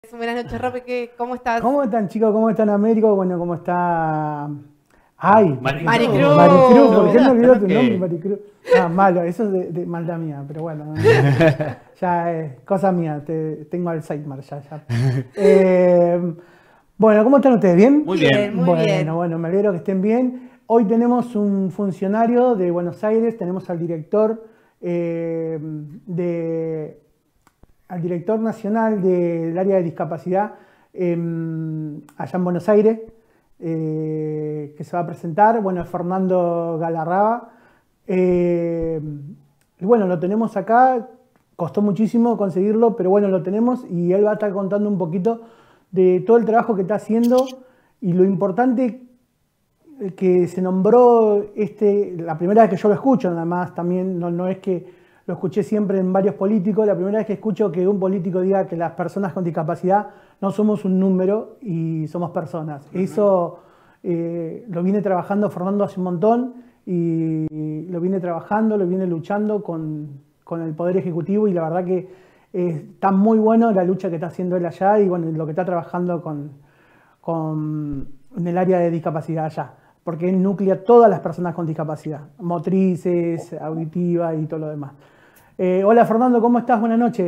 Buenas noches, Rope, ¿cómo estás? ¿Cómo están, chicos? ¿Cómo están, Américo? Bueno, ¿cómo está? Ay, Maricruz. Maricruz, ¿por qué me olvidó tu que- nombre, Maricruz? Ah, malo, eso es de maldad mía, pero bueno, ya es cosa mía, tengo Alzheimer ya. Eh, bueno, ¿cómo están ustedes? ¿Bien? Muy bien. Muy bien. Bueno, me alegro que estén bien. Hoy tenemos un funcionario de Buenos Aires, tenemos al director nacional del área de discapacidad allá en Buenos Aires, que se va a presentar. Bueno, es Fernando Galarraga. Y bueno, lo tenemos acá, costó muchísimo conseguirlo, pero bueno, lo tenemos y él va a estar contando un poquito de todo el trabajo que está haciendo y lo importante que se nombró la primera vez que yo lo escucho, nada más también, no es que lo escuché siempre en varios políticos, la primera vez que escucho que un político diga que las personas con discapacidad no somos un número y somos personas. Eso lo viene trabajando Fernando hace un montón y lo viene trabajando, lo viene luchando con el Poder Ejecutivo y la verdad que está muy bueno la lucha que está haciendo él allá y bueno, lo que está trabajando en el área de discapacidad allá, porque él nuclea a todas las personas con discapacidad, motrices, auditiva y todo lo demás. Hola Fernando, ¿cómo estás? Buenas noches.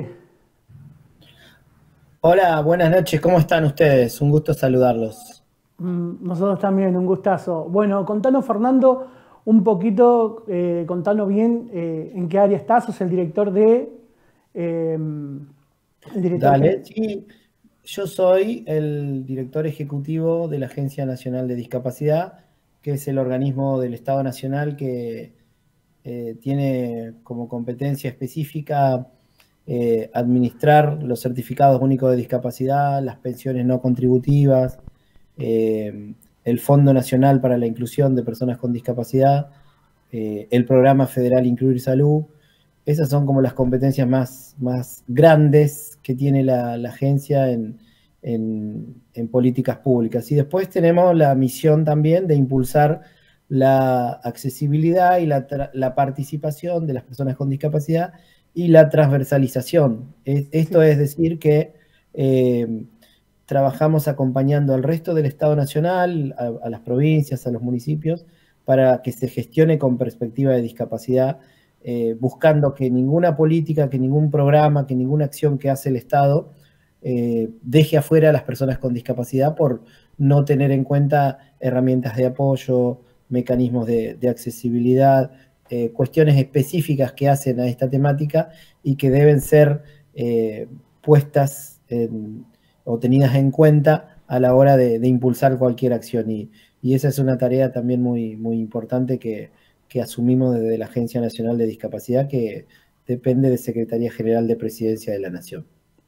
Hola, buenas noches, ¿cómo están ustedes? Un gusto saludarlos. Nosotros también, un gustazo. Bueno, contanos Fernando un poquito, contanos bien en qué área estás, sos el director eh, Dale, sí, yo soy el director ejecutivo de la Agencia Nacional de Discapacidad, que es el organismo del Estado Nacional que tiene como competencia específica administrar los certificados únicos de discapacidad, las pensiones no contributivas, el Fondo Nacional para la Inclusión de Personas con Discapacidad, el Programa Federal Incluir Salud. Esas son como las competencias más grandes que tiene la agencia en políticas públicas. Y después tenemos la misión también de impulsar la accesibilidad y la participación de las personas con discapacidad y la transversalización. Esto es decir que trabajamos acompañando al resto del Estado Nacional, a las provincias, a los municipios, para que se gestione con perspectiva de discapacidad, buscando que ninguna política, que ningún programa, que ninguna acción que hace el Estado deje afuera a las personas con discapacidad por no tener en cuenta herramientas de apoyo, mecanismos de accesibilidad, cuestiones específicas que hacen a esta temática y que deben ser puestas o tenidas en cuenta a la hora de impulsar cualquier acción. Y esa es una tarea también muy importante que asumimos desde la Agencia Nacional de Discapacidad, que depende de Secretaría General de Presidencia de la Nación.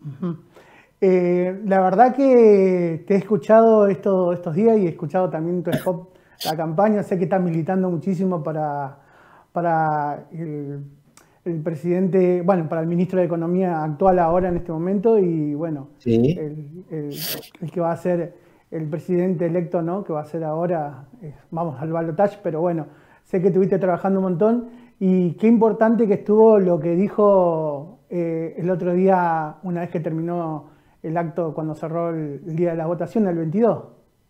La verdad que te he escuchado estos días y he escuchado también tu spot, la campaña, sé que estás militando muchísimo para el presidente, bueno, para el ministro de Economía actual ahora en este momento y bueno, Sí. el que va a ser el presidente electo, ¿no? Que va a ser ahora, vamos al balotaje, pero bueno, sé que estuviste trabajando un montón y qué importante que estuvo lo que dijo el otro día, una vez que terminó el acto cuando cerró el día de la votación, el 22.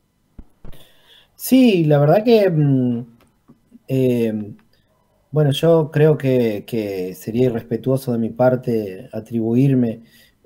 Sí, la verdad que bueno, yo creo que sería irrespetuoso de mi parte atribuirme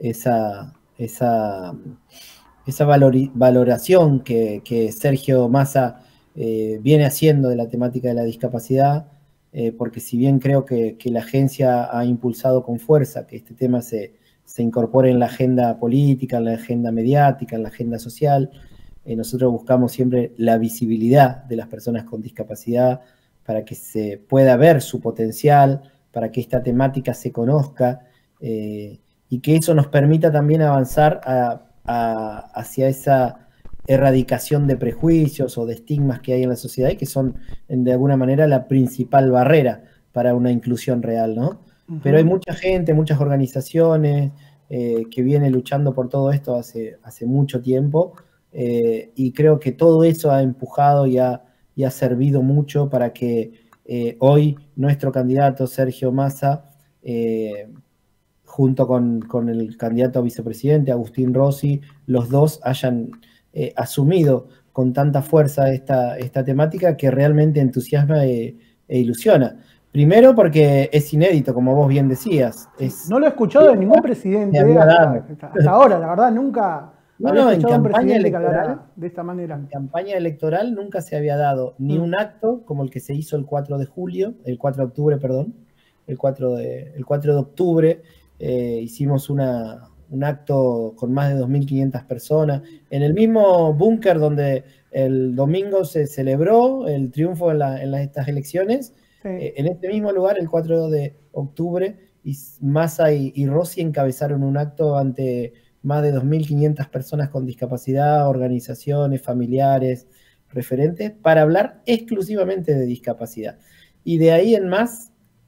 esa valoración que Sergio Massa viene haciendo de la temática de la discapacidad, porque si bien creo que la agencia ha impulsado con fuerza que este tema se incorpore en la agenda política, en la agenda mediática, en la agenda social, nosotros buscamos siempre la visibilidad de las personas con discapacidad para que se pueda ver su potencial, para que esta temática se conozca y que eso nos permita también avanzar hacia esa erradicación de prejuicios o de estigmas que hay en la sociedad y que son de alguna manera la principal barrera para una inclusión real, ¿no? Pero hay mucha gente, muchas organizaciones que viene luchando por todo esto hace mucho tiempo y creo que todo eso ha empujado y ha servido mucho para que hoy nuestro candidato Sergio Massa junto con el candidato a vicepresidente, Agustín Rossi, los dos hayan asumido con tanta fuerza esta temática que realmente entusiasma e ilusiona. Primero porque es inédito, como vos bien decías. No lo he escuchado de ningún presidente hasta ahora, la verdad, nunca había escuchado a un presidente que hablara de esta manera. En campaña electoral nunca se había dado ni un acto como el que se hizo el 4 de octubre, perdón. El 4 de octubre hicimos un acto con más de 2.500 personas, en el mismo búnker donde el domingo se celebró el triunfo en estas elecciones. Sí. En este mismo lugar, el 4 de octubre, Massa y Rossi encabezaron un acto ante más de 2.500 personas con discapacidad, organizaciones, familiares, referentes, para hablar exclusivamente de discapacidad. Y de ahí en más,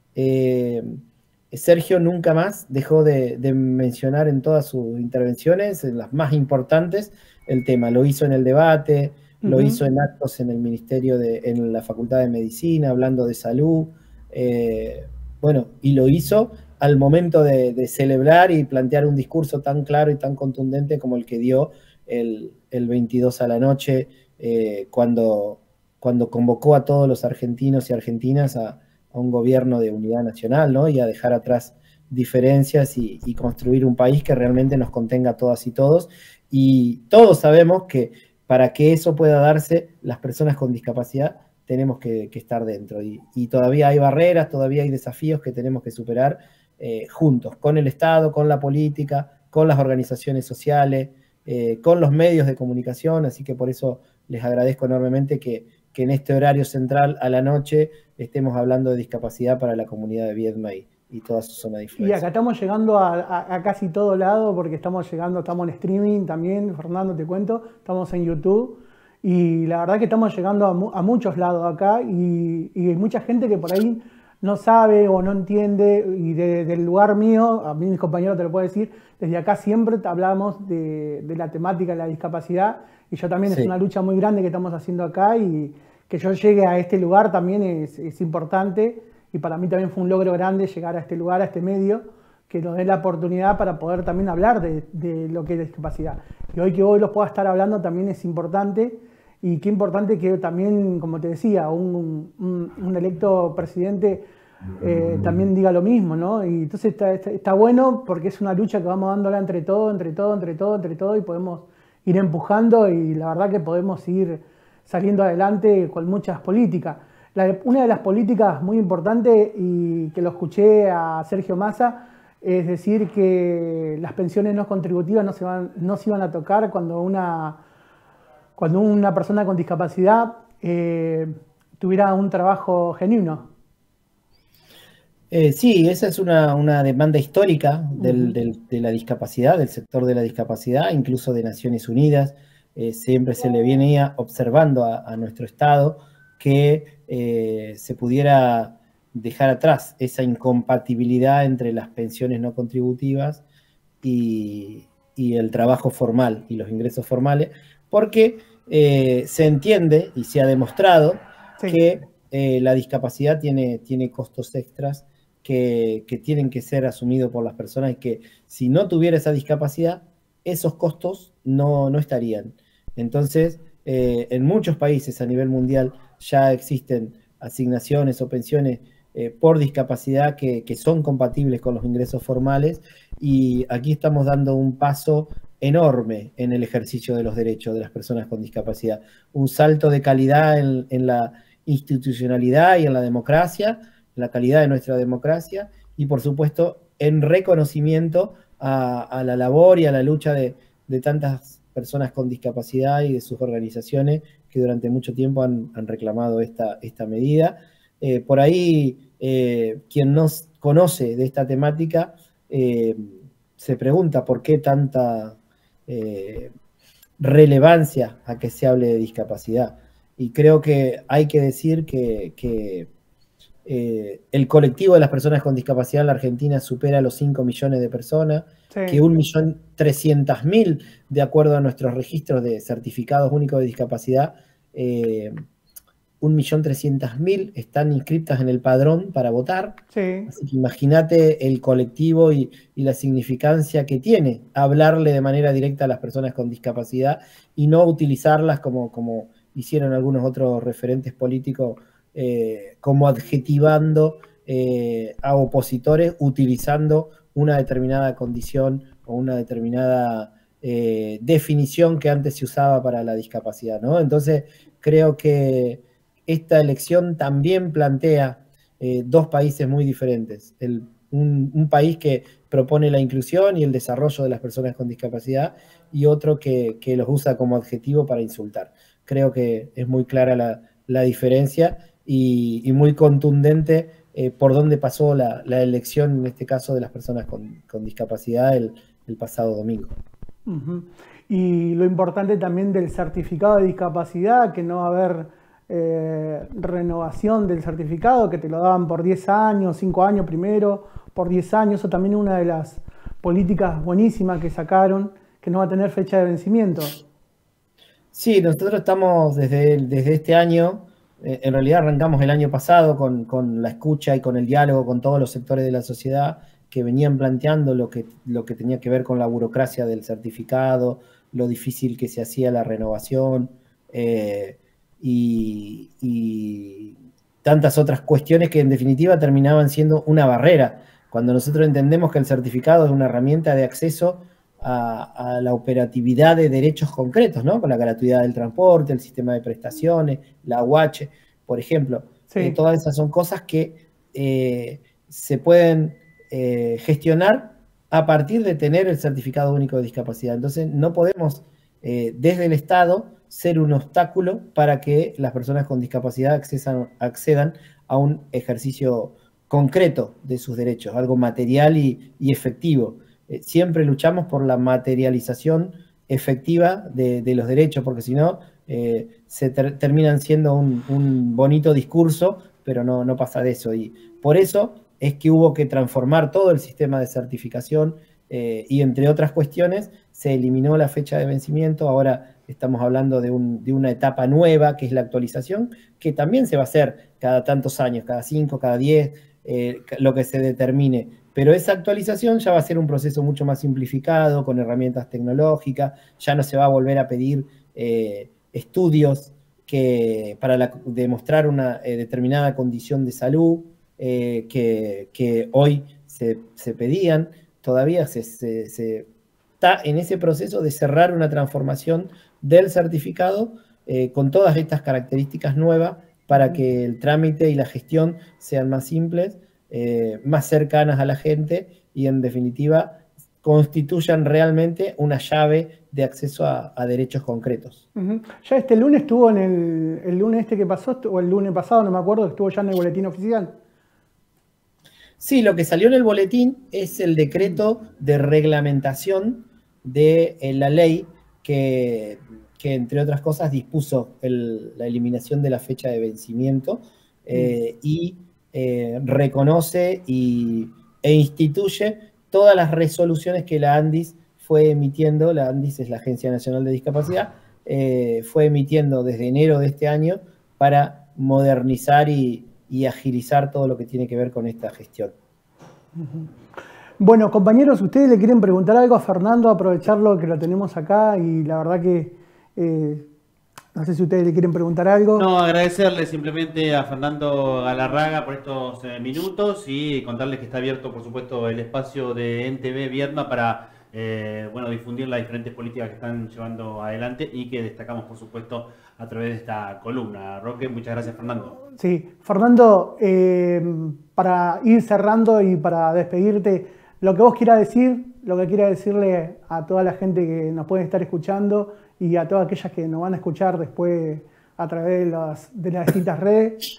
Sergio nunca más dejó de mencionar en todas sus intervenciones, en las más importantes, el tema. Lo hizo en el debate, lo hizo en actos en el ministerio, en la Facultad de Medicina, hablando de salud, bueno, y lo hizo al momento de celebrar y plantear un discurso tan claro y tan contundente como el que dio el 22 a la noche, cuando convocó a todos los argentinos y argentinas a un gobierno de unidad nacional, ¿no? Y a dejar atrás diferencias y construir un país que realmente nos contenga a todas y todos. Y todos sabemos que para que eso pueda darse, las personas con discapacidad tenemos que estar dentro. Y todavía hay barreras, todavía hay desafíos que tenemos que superar juntos, con el Estado, con la política, con las organizaciones sociales, con los medios de comunicación. Así que por eso les agradezco enormemente que en este horario central a la noche estemos hablando de discapacidad para la comunidad de Viedma y toda su zona de influencia. Y acá estamos llegando a casi todo lado, porque estamos en streaming también, Fernando, te cuento, estamos en YouTube, y la verdad que estamos llegando a muchos lados acá, y hay mucha gente que por ahí no sabe o no entiende, y del lugar mío, a mí mis compañeros te lo puedo decir, desde acá siempre hablamos de la temática de la discapacidad, y yo también, sí, es una lucha muy grande que estamos haciendo acá, y que yo llegue a este lugar también es importante, y para mí también fue un logro grande llegar a este lugar, a este medio, que nos dé la oportunidad para poder también hablar de lo que es discapacidad. Y hoy que hoy los pueda estar hablando también es importante, y qué importante que también, como te decía, un electo presidente también diga lo mismo, ¿no? Y entonces está bueno porque es una lucha que vamos dándola entre todo, y podemos ir empujando, y la verdad que podemos ir saliendo adelante con muchas políticas. Una de las políticas muy importantes, y que lo escuché a Sergio Massa, es decir que las pensiones no contributivas no se iban a tocar cuando una persona con discapacidad tuviera un trabajo genuino. Sí, esa es una demanda histórica de la discapacidad, del sector de la discapacidad, incluso de Naciones Unidas. Siempre se le venía observando a nuestro Estado que se pudiera dejar atrás esa incompatibilidad entre las pensiones no contributivas y el trabajo formal y los ingresos formales, porque se entiende y se ha demostrado, sí, que la discapacidad tiene costos extras que tienen que ser asumidos por las personas, y que si no tuviera esa discapacidad, esos costos no estarían. Entonces, en muchos países a nivel mundial ya existen asignaciones o pensiones por discapacidad que son compatibles con los ingresos formales, y aquí estamos dando un paso enorme en el ejercicio de los derechos de las personas con discapacidad. Un salto de calidad en la institucionalidad y en la democracia, en la calidad de nuestra democracia, y por supuesto en reconocimiento a la labor y a la lucha de tantas personas con discapacidad y de sus organizaciones que durante mucho tiempo han reclamado esta medida. Por ahí, quien no conoce de esta temática se pregunta por qué tanta relevancia a que se hable de discapacidad. Y creo que hay que decir que el colectivo de las personas con discapacidad en la Argentina supera los 5 millones de personas, sí, que 1.300.000, de acuerdo a nuestros registros de certificados únicos de discapacidad, 1 1.300.000 están inscritas en el padrón para votar. Sí. Así que imagínate el colectivo y la significancia que tiene hablarle de manera directa a las personas con discapacidad y no utilizarlas como hicieron algunos otros referentes políticos, como adjetivando a opositores utilizando una determinada condición o una determinada definición que antes se usaba para la discapacidad, ¿no? Entonces, creo que esta elección también plantea dos países muy diferentes. Un país que propone la inclusión y el desarrollo de las personas con discapacidad y otro que los usa como adjetivo para insultar. Creo que es muy clara la diferencia y muy contundente por dónde pasó la elección, en este caso, de las personas con discapacidad el pasado domingo. Uh-huh. Y lo importante también del certificado de discapacidad, que no va a haber renovación del certificado, que te lo daban por 10 años, 5 años primero, por 10 años. Eso también es una de las políticas buenísimas que sacaron, que no va a tener fecha de vencimiento. Sí, nosotros estamos desde este año, en realidad arrancamos el año pasado con la escucha y con el diálogo con todos los sectores de la sociedad que venían planteando lo que tenía que ver con la burocracia del certificado, lo difícil que se hacía la renovación y tantas otras cuestiones que en definitiva terminaban siendo una barrera. Cuando nosotros entendemos que el certificado es una herramienta de acceso a la operatividad de derechos concretos, ¿no? Con la gratuidad del transporte, el sistema de prestaciones, la UH, por ejemplo. Sí. Todas esas son cosas que se pueden gestionar a partir de tener el certificado único de discapacidad. Entonces, no podemos, desde el Estado, ser un obstáculo para que las personas con discapacidad accedan a un ejercicio concreto de sus derechos, algo material y efectivo. Siempre luchamos por la materialización efectiva de los derechos, porque si no, se terminan siendo un bonito discurso, pero no pasa de eso. Y por eso es que hubo que transformar todo el sistema de certificación y, entre otras cuestiones, se eliminó la fecha de vencimiento. Ahora estamos hablando de una etapa nueva, que es la actualización, que también se va a hacer cada tantos años, cada 5, cada 10, lo que se determine. Pero esa actualización ya va a ser un proceso mucho más simplificado, con herramientas tecnológicas. Ya no se va a volver a pedir estudios para demostrar una determinada condición de salud que hoy se pedían. Todavía se está en ese proceso de cerrar una transformación del certificado con todas estas características nuevas para que el trámite y la gestión sean más simples, más cercanas a la gente y, en definitiva, constituyan realmente una llave de acceso a derechos concretos. Uh-huh. Ya este lunes estuvo el lunes este que pasó, o el lunes pasado, no me acuerdo, estuvo ya en el boletín oficial. Sí, lo que salió en el boletín es el decreto de reglamentación de la ley que entre otras cosas dispuso la eliminación de la fecha de vencimiento y reconoce e instituye todas las resoluciones que la ANDIS fue emitiendo. La ANDIS es la Agencia Nacional de Discapacidad, fue emitiendo desde enero de este año para modernizar y agilizar todo lo que tiene que ver con esta gestión. Bueno, compañeros, ¿ustedes le quieren preguntar algo a Fernando? Aprovecharlo que lo tenemos acá y la verdad que no sé si ustedes le quieren preguntar algo. No, agradecerle simplemente a Fernando Galarraga por estos minutos y contarles que está abierto, por supuesto, el espacio de NTV Viedma para difundir las diferentes políticas que están llevando adelante y que destacamos, por supuesto, a través de esta columna. Roque, muchas gracias, Fernando. Sí, Fernando, para ir cerrando y para despedirte, lo que vos quieras decir, lo que quieras decirle a toda la gente que nos puede estar escuchando y a todas aquellas que nos van a escuchar después a través de las distintas redes.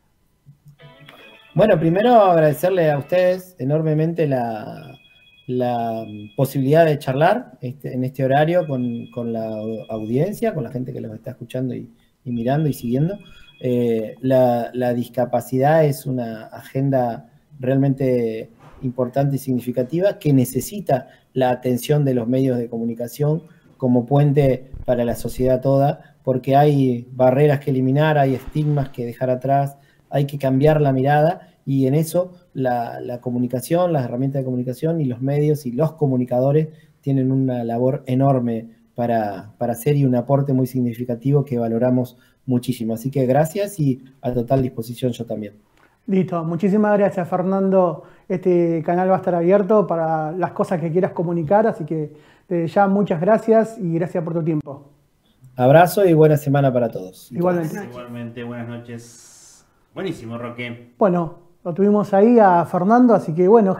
Bueno, primero agradecerle a ustedes enormemente la posibilidad de charlar en este horario con la audiencia, con la gente que los está escuchando y mirando y siguiendo. La discapacidad es una agenda realmente importante y significativa que necesita la atención de los medios de comunicación como puente para la sociedad toda, porque hay barreras que eliminar, hay estigmas que dejar atrás, hay que cambiar la mirada, y en eso la comunicación, las herramientas de comunicación y los medios y los comunicadores tienen una labor enorme para hacer, y un aporte muy significativo que valoramos muchísimo. Así que gracias, y a total disposición yo también. Listo, muchísimas gracias, Fernando. Este canal va a estar abierto para las cosas que quieras comunicar, así que desde ya muchas gracias y gracias por tu tiempo. Abrazo y buena semana para todos. Igualmente. Igualmente, buenas noches. Buenísimo, Roque. Bueno, lo tuvimos ahí a Fernando, así que bueno,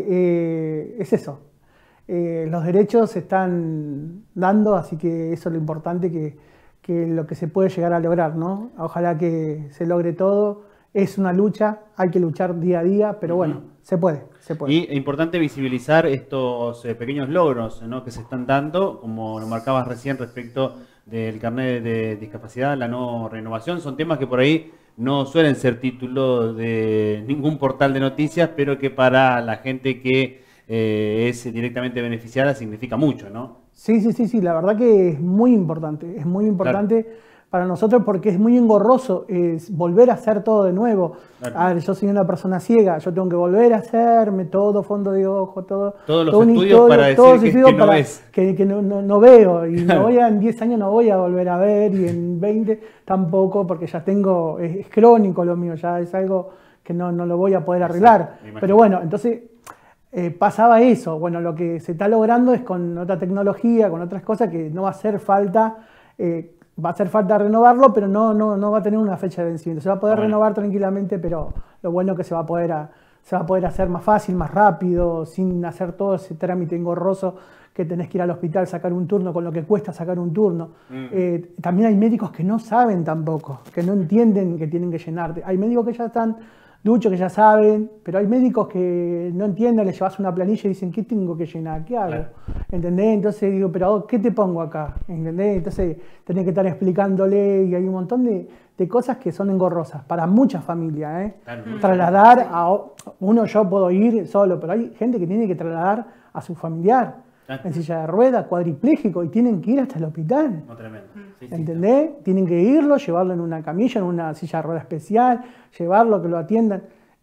gente, es eso. Los derechos se están dando, así que eso es lo importante, que lo que se puede llegar a lograr, ¿no? Ojalá que se logre todo. Es una lucha, hay que luchar día a día, pero bueno, se puede, se puede. Y es importante visibilizar estos pequeños logros, ¿no?, que se están dando, como lo marcabas recién respecto del carnet de discapacidad, la no renovación. Son temas que por ahí no suelen ser título de ningún portal de noticias, pero que para la gente que es directamente beneficiada significa mucho, ¿no? Sí, la verdad que es muy importante claro, para nosotros, porque es muy engorroso volver a hacer todo de nuevo. Claro. A ver, yo soy una persona ciega, yo tengo que volver a hacerme todo, fondo de ojo, todos todo los estudios para decir que no ves. Que no veo, y no en 10 años no voy a volver a ver, y en 20 tampoco, porque ya tengo, es crónico lo mío, ya es algo que no lo voy a poder arreglar. Pero bueno, entonces pasaba eso. Bueno, lo que se está logrando es con otra tecnología, con otras cosas, que no va a hacer falta, va a hacer falta renovarlo, pero no va a tener una fecha de vencimiento. Se va a poder renovar tranquilamente, pero lo bueno es que se va a poder hacer más fácil, más rápido, sin hacer todo ese trámite engorroso que tenés que ir al hospital, sacar un turno, con lo que cuesta sacar un turno. También hay médicos que no saben tampoco, que no entienden que tienen que llenarte. Hay médicos que ya están duchos, que ya saben, pero hay médicos que no entienden, les llevas una planilla y dicen, ¿qué tengo que llenar? ¿Qué hago? Claro. ¿Entendés? Entonces digo, pero ¿qué te pongo acá? ¿Entendés? Entonces tenés que estar explicándole, y hay un montón de cosas que son engorrosas para muchas familias, ¿eh? Claro. Trasladar a uno, yo puedo ir solo, pero hay gente que tiene que trasladar a su familiar en silla de ruedas, cuadripléjico, y tienen que ir hasta el hospital. No, tremendo. Sí, ¿Entendés? Tienen que irlo, llevarlo en una camilla, en una silla de ruedas especial, llevarlo, que lo atiendan.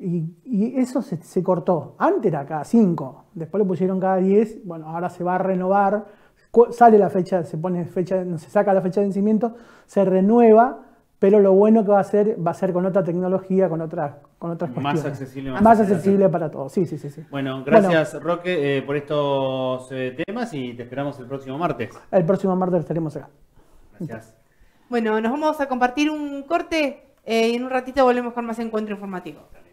Y eso se cortó. Antes era cada 5, después lo pusieron cada 10. Bueno, ahora se va a renovar. Sale la fecha, se pone fecha, no se saca la fecha de vencimiento, se renueva, pero lo bueno que va a ser con otra tecnología, con otras cuestiones. Más accesible. Más accesible para todos. Sí. Bueno, gracias, Roque, por estos temas, y te esperamos el próximo martes. El próximo martes estaremos acá. Gracias. Bueno, nos vamos a compartir un corte y en un ratito volvemos con más encuentro informativo.